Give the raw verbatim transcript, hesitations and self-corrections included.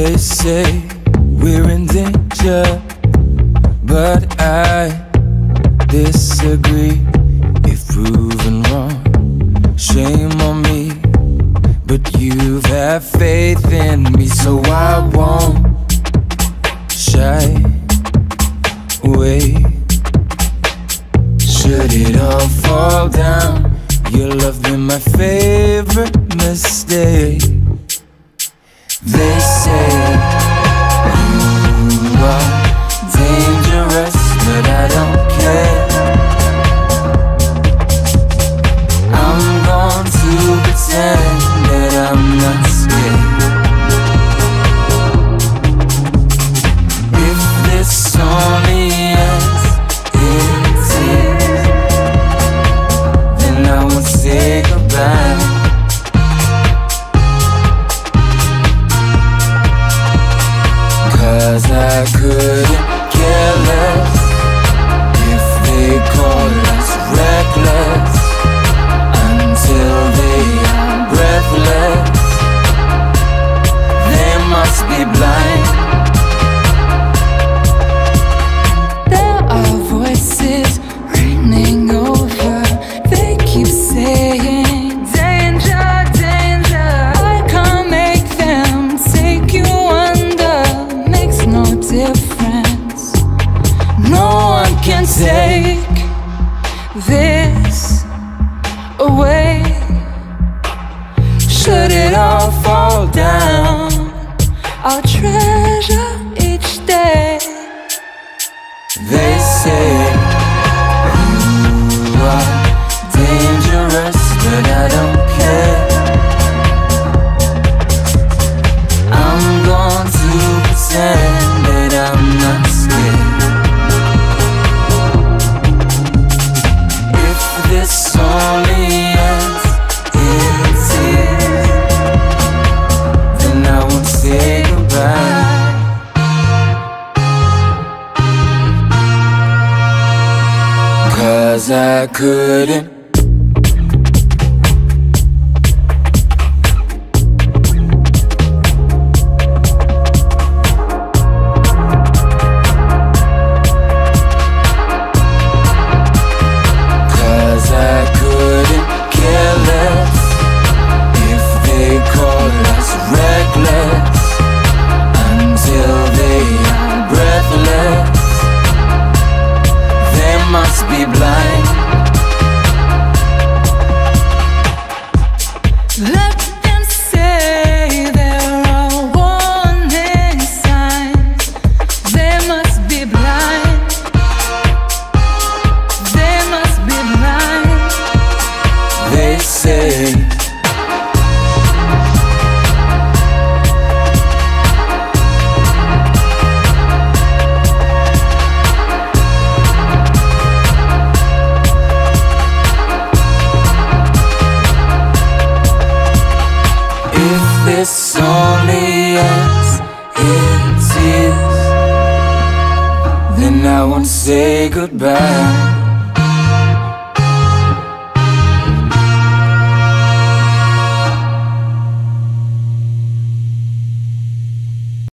They say we're in danger, but I disagree. If proven wrong, shame on me, but you have faith in me, so I won't shy away. Should it all fall down, your love been my favorite mistake. They say you are dangerous, but I don't care. I'm going to pretend that I'm not scared. If this only ends in tears, then I won't say goodbye. Cause I couldn't care less if they call us reckless, until they are breathless. They must be blind. There are voices ringing over. They keep saying danger, danger. I can't make them take you under. Makes no difference. No one can take this away. Should it all fall down, I'll treasure each day. They say you are dangerous, but I don't care. I'm going to pretend that I'm not scared. If this only ends in tears, then I won't say goodbye. Cause I couldn't Cause I couldn't care less if they call us reckless, until they are breathless. They must be blind. Let them say there are warning signs. They must be blind. They must be blind. They say if this only ends in tears, then I won't say goodbye.